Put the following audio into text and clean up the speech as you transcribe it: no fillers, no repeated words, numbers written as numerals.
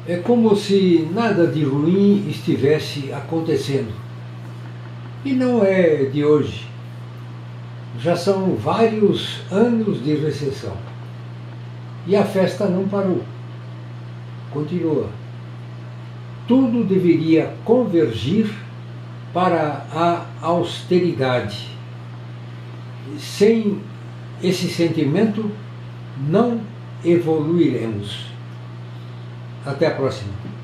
É como se nada de ruim estivesse acontecendo. E não é de hoje. Já são vários anos de recessão. E a festa não parou. Continua. Tudo deveria convergir para a austeridade. Sem esse sentimento, não evoluiremos. Até a próxima.